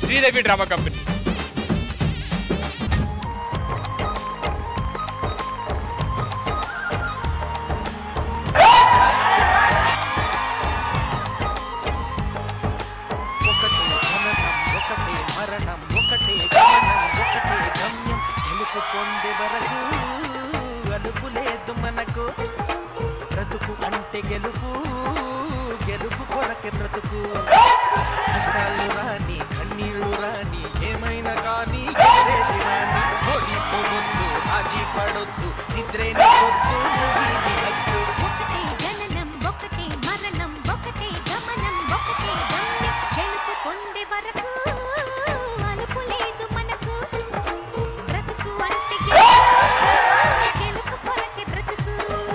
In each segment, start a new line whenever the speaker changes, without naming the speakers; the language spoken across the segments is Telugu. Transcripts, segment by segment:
Sridevi drama company.
పొందే వరకు అలుపు లేదు మనకు. బ్రతుకు అంటే గెలుపు, గెలుపు కొరకే బ్రతుకు. కష్టాలు రాని కన్నీళ్లు రాని ఏమైనా కానీ ఎదురేది రాని. ఓడిపోవద్దు, రాజీ పడొద్దు, నిద్రేని వద్దు, నువ్వు హద్దు.
ఒకటే జననం, ఒకటే మరణం, ఒకటే గమనం, ఒకటే గమ్యం. గెలుపు పొందే వరకు అలుపు లేదు మనకు. బ్రతుకు అంటే గెలుపు కొరకే బ్రతుకు.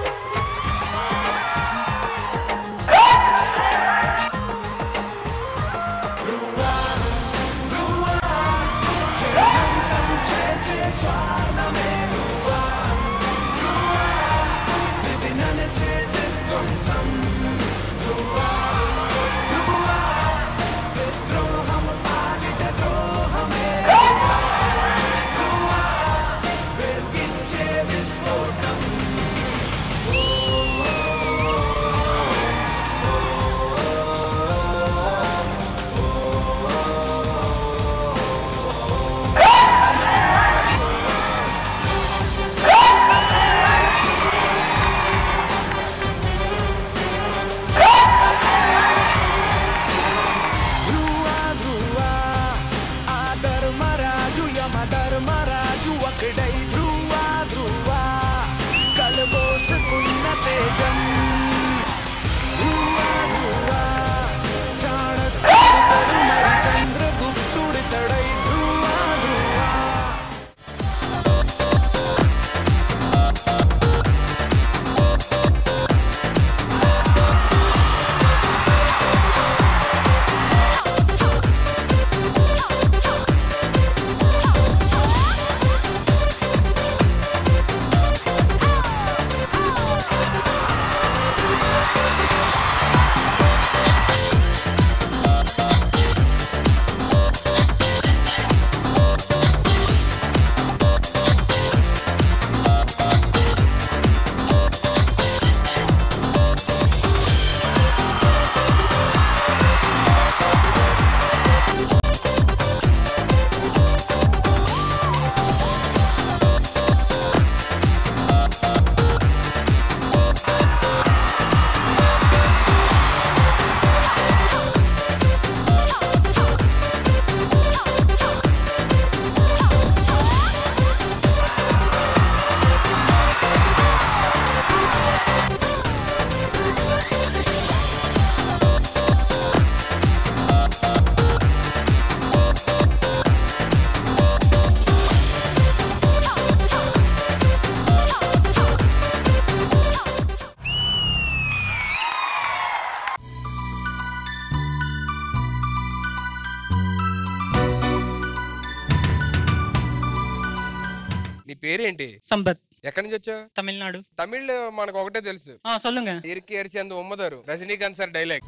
పేరేంటి?
సంపత్.
ఎక్కడి నుంచి వచ్చా?
తమిళనాడు.
తమిళ్ మనకు ఒకటే తెలుసు.
சொல்லுங்க.
ఇరికి ఎరిచేందు ఉమ్మదారు రజనీకాంత్ సార్ డైలాగ్.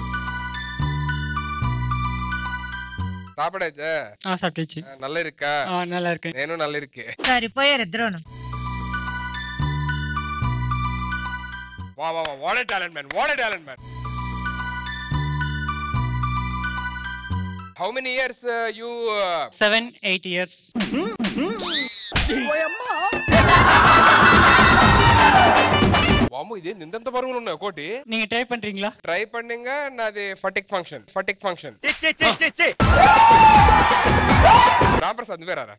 சாப்பிடாச்சா?
சாப்பிட்டாச்சு.
நல்லா இருக்கா?
நல்லா இருக்கு.
నేను நல்லா இருக்கேன்.
సరిపోయారు ఇద్దరును.
వా వా వా, what a talent man, what a talent man. How many years you
7-8 years.
వామ్మో, ఇదే ఇంతంత బరువులు ఉన్నాయి కోటి.
நீங்க ட்ரை பண்றீங்களா?
ట్రై పన్నింగా నాది ఫటిక్ ఫంక్షన్. రాంప్రసాద్ వేరారా?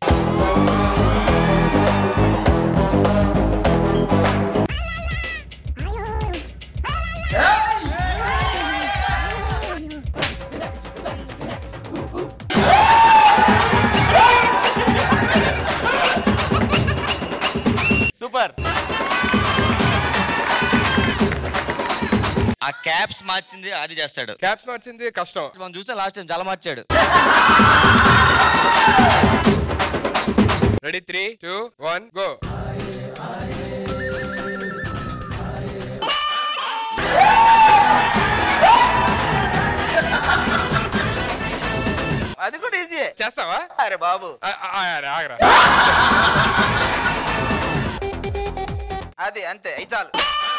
సూపర్. ఆ క్యాప్స్ మార్చింది అది చేస్తాడు.
క్యాప్స్ మార్చింది కష్టం.
మనం చూస్తే లాస్ట్ టైం చాలా మార్చాడు.
Ready 3, 2, 1 go.
అది కూడా ఈజీ.
చేస్తావా?
అరే బాబు
అరే ఆగరా.
అది అంతే అయి చాలు.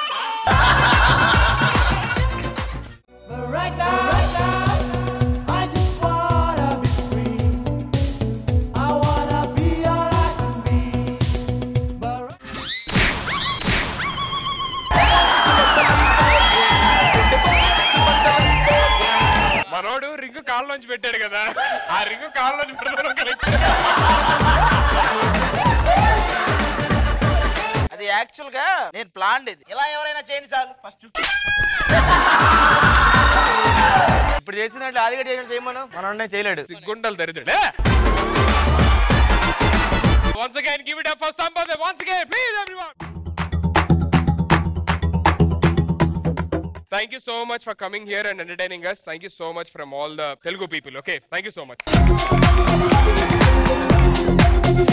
మనోడు రింగు కాళ్ళలోంచి పెట్టాడు కదా, ఆ రింగు కాళ్ళలోంచి పెట్టడం.
అది యాక్చువల్ గా నేను ప్లాన్ ఇది. ఇలా ఎవరైనా చేయండి చాలు ఫస్ట్.
ఇప్పుడు చేసినట్లు ఆదిగడ చేయమను, మన చేయలేడు.
సిగ్గుండలు దరిద్రుడు. Once again, give it up for somebody. Once again, please everyone. Thank you so much for coming here and entertaining us. Thank you so much from all the Telugu people. Okay, thank you so much.